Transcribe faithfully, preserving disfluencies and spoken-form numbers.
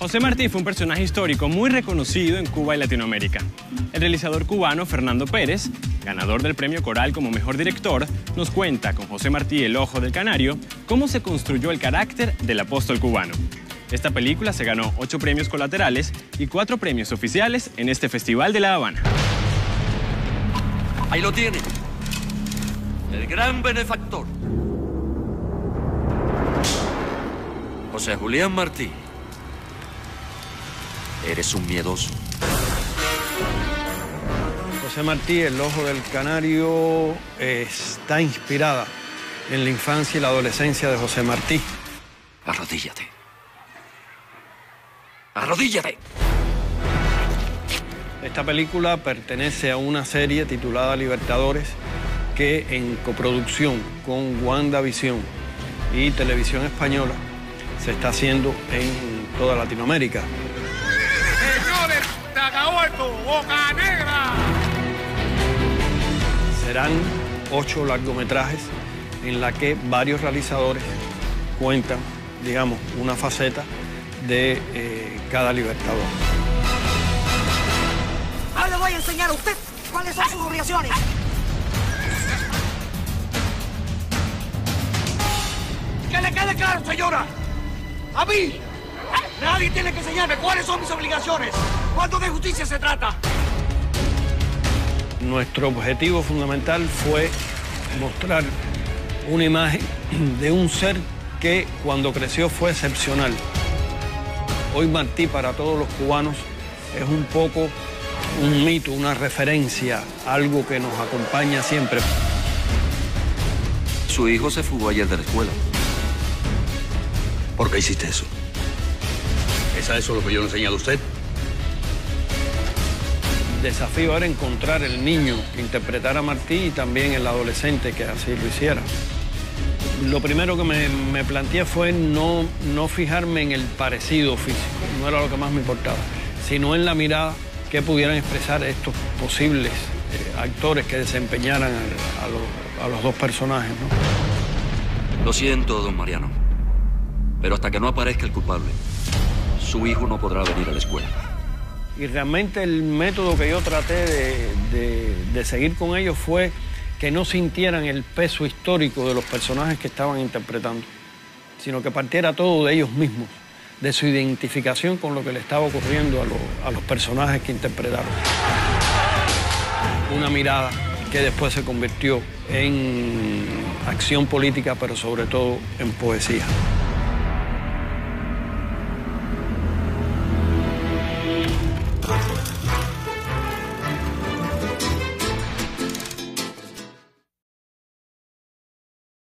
José Martí fue un personaje histórico muy reconocido en Cuba y Latinoamérica. El realizador cubano Fernando Pérez, ganador del Premio Coral como mejor director, nos cuenta con José Martí, El Ojo del Canario, cómo se construyó el carácter del apóstol cubano. Esta película se ganó ocho premios colaterales y cuatro premios oficiales en este Festival de La Habana. Ahí lo tiene, el gran benefactor, José Julián Martí. Eres un miedoso. José Martí, El Ojo del Canario, está inspirada en la infancia y la adolescencia de José Martí. Arrodíllate. ¡Arrodíllate! Esta película pertenece a una serie titulada Libertadores que en coproducción con WandaVision y Televisión Española se está haciendo en toda Latinoamérica. ¡Señores, se acabó esto! ¡Boca Negra! Serán ocho largometrajes en la que varios realizadores cuentan, digamos, una faceta de eh, cada libertador. Ahora le voy a enseñar a usted cuáles son sus obligaciones. ¡Que le quede claro, señora! ¡A mí! Nadie tiene que enseñarme cuáles son mis obligaciones. ¿Cuánto de justicia se trata? Nuestro objetivo fundamental fue mostrar una imagen de un ser que cuando creció fue excepcional. Hoy Martí para todos los cubanos es un poco un mito, una referencia, algo que nos acompaña siempre. Su hijo se fugó ayer de la escuela. ¿Por qué hiciste eso? ¿Es a eso lo que yo le he enseñado a usted? El desafío era encontrar el niño que interpretara a Martí y también el adolescente que así lo hiciera. Lo primero que me, me planteé fue no, no fijarme en el parecido físico, no era lo que más me importaba, sino en la mirada que pudieran expresar estos posibles eh, actores que desempeñaran a, a, los, a los dos personajes, ¿no? Lo siento, don Mariano, pero hasta que no aparezca el culpable, su hijo no podrá venir a la escuela. Y realmente el método que yo traté de, de, de seguir con ellos fue que no sintieran el peso histórico de los personajes que estaban interpretando, sino que partiera todo de ellos mismos, de su identificación con lo que le estaba ocurriendo a, lo, a los personajes que interpretaron. Una mirada que después se convirtió en acción política, pero sobre todo en poesía.